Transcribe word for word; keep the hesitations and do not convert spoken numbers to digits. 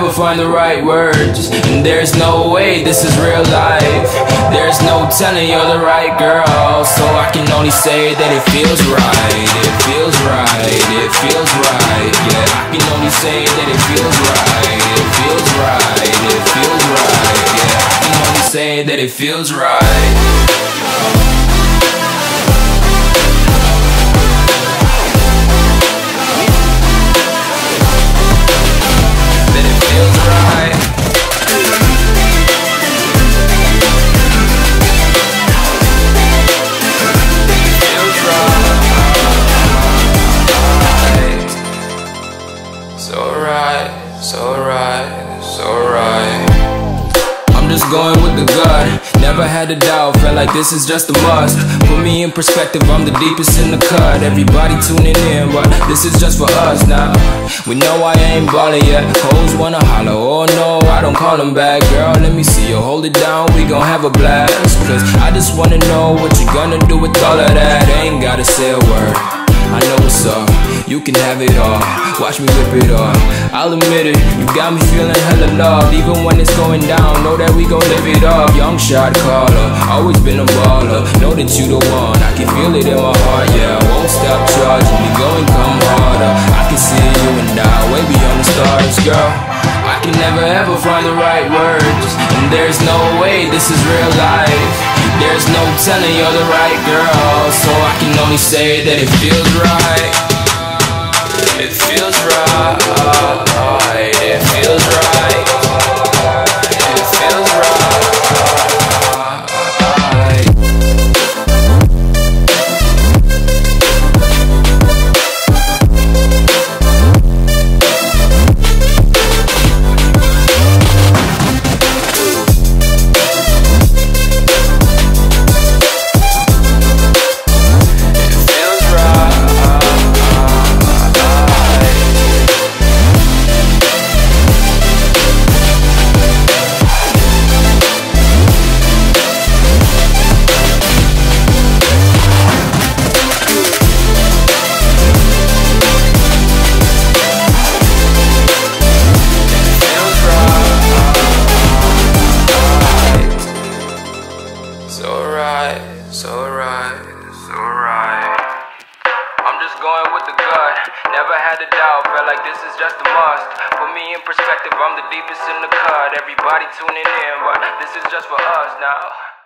ever find the right words, and there's no way this is real life. There's no telling you're the right girl, so I can only say that it feels right. It feels right, it feels right, yeah. I can only say that it feels right. It feels right, it feels right, yeah. I can only say that it feels right. So right, so right. I'm just going with the gut, never had a doubt, felt like this is just a must. Put me in perspective, I'm the deepest in the cut. Everybody tuning in, but this is just for us now. We know I ain't ballin' yet, hoes wanna holler, oh no, I don't call them back. Girl, let me see you hold it down, we gon' have a blast. Cause I just wanna know what you gonna do with all of that. Ain't gotta say a word, I know what's up, you can have it all. Watch me whip it up, I'll admit it, you got me feeling hella loved. Even when it's going down, know that we gon' live it up. Young shot caller, always been a baller. Know that you the one, I can feel it in my heart, yeah. I won't stop charging me, go and come harder. I can see you and I, way beyond the stars, girl. I can never ever find the right words, and there's no way this is real life. There's no telling you're the right girl, so I can only say that it feels right. It feels right, it feels right, it feels right. So right, so right. I'm just going with the gut, never had a doubt, felt like this is just a must. Put me in perspective, I'm the deepest in the cut. Everybody tuning in, but this is just for us now.